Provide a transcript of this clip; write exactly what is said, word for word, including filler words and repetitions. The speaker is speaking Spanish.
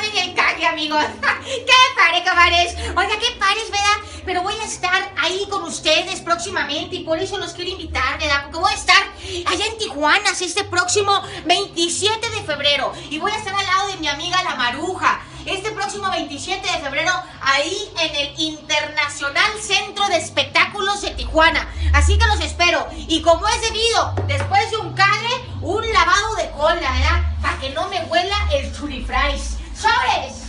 en el cague, amigos. ¡Qué padre, cabales! Oiga, qué pares, ¿verdad? Pero voy a estar ahí con ustedes próximamente y por eso los quiero invitar, ¿verdad? Porque voy a estar allá en Tijuana este próximo veintisiete de febrero y voy a estar al lado de mi amiga la Maruja. Este próximo veintisiete de febrero, ahí en el Internacional Centro de Espectáculos de Tijuana. Así que los espero. Y como es debido, después de un cague, un lavado de cola, ¿verdad? Para que no me huela el churifries. ¡Sobres!